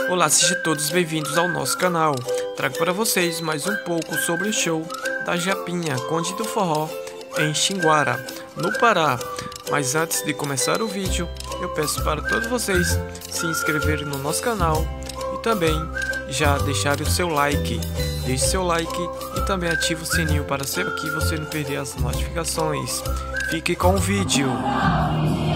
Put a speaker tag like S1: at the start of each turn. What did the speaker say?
S1: Olá, sejam todos bem-vindos ao nosso canal. Trago para vocês mais um pouco sobre o show da Japinha Conde do Forró em Xinguara, no Pará. Mas antes de começar o vídeo, eu peço para todos vocês se inscreverem no nosso canal e também já deixarem o seu like. Deixe seu like e também ative o sininho para sempre que você não perder as notificações. Fique com o vídeo.